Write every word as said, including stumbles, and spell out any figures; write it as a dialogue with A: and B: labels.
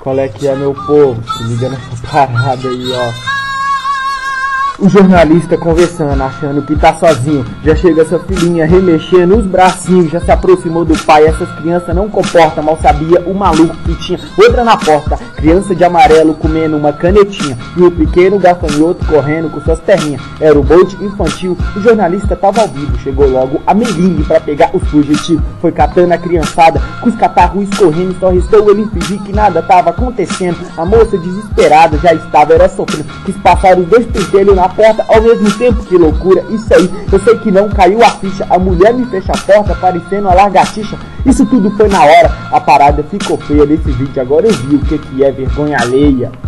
A: Qual é que é, meu povo? Se liga nessa parada aí, ó. O jornalista conversando, achando que tá sozinho. Já chega essa filhinha remexendo os bracinhos. Já se aproximou do pai, essas crianças não comportam. Mal sabia o maluco que tinha outra na porta. Criança de amarelo comendo uma canetinha. E o pequeno gafanhoto correndo com suas perninhas. Era o bote infantil, o jornalista tava ao vivo. Chegou logo a merengue pra pegar os fugitivos. Foi catando a criançada, com os catarros escorrendo. Só restou ele fingir que nada tava acontecendo. A moça desesperada já estava, era sofrendo. Quis passar os dois pentelhos na porta ao mesmo tempo. Que loucura isso aí, eu sei que não caiu a ficha. A mulher me fecha a porta parecendo uma lagartixa. Isso tudo foi na hora, a parada ficou feia desse vídeo. Agora eu vi o que que é vergonha alheia.